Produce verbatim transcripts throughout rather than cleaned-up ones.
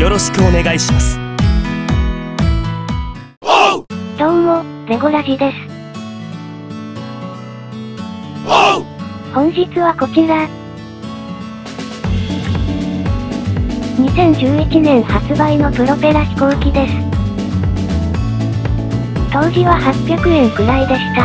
よろしくお願いします。 どうも、レゴラジです。本日はこちら。にせんじゅういちねん発売のプロペラ飛行機です。当時ははっぴゃくえんくらいでした。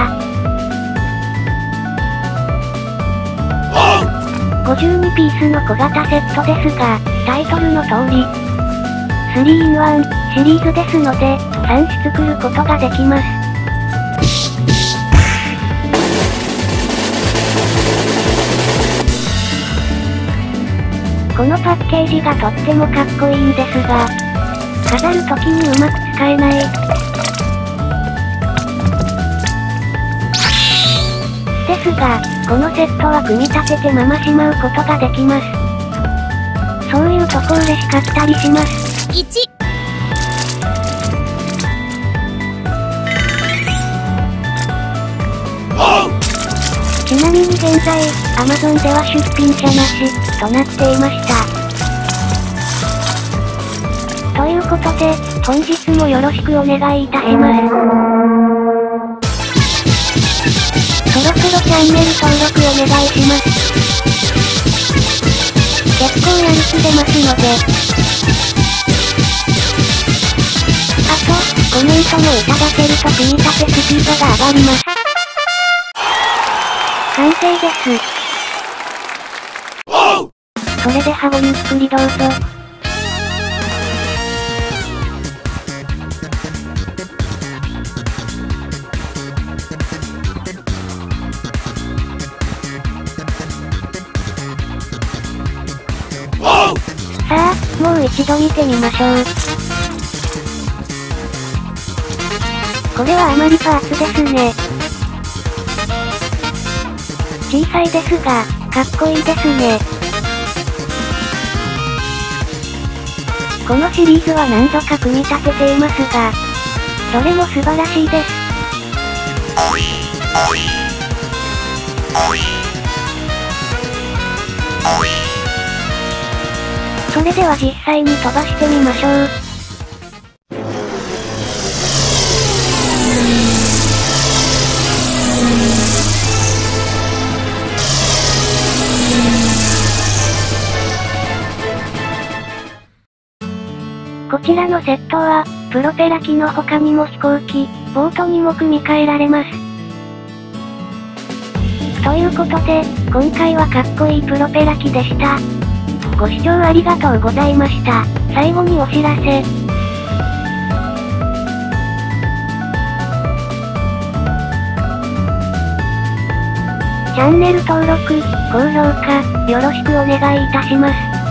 ごじゅうにピースの小型セットですが、タイトルの通り、スリーインワンシリーズですので、さんし作ることができます。このパッケージがとってもかっこいいんですが、飾るときにうまく使えない。ですが、このセットは組み立ててまましまうことができます。そういうとこ嬉しかったりします。 いちちなみに現在、Amazon では出品者なし、となっていました。ということで、本日もよろしくお願いいたします。そろそろチャンネル登録お願いします。結構やる気出ますので。あと、コメントもいただけると組み立てスピードが上がります。完成です。それではごゆっくりどうぞ。さあ、もう一度見てみましょう。これはあまりパーツですね。小さいですが、かっこいいですね。このシリーズは何度か組み立てていますが、どれも素晴らしいです。それでは実際に飛ばしてみましょう。こちらのセットは、プロペラ機の他にも飛行機、ボートにも組み替えられます。ということで、今回はかっこいいプロペラ機でした。ご視聴ありがとうございました。最後にお知らせ。チャンネル登録、高評価、よろしくお願いいたします。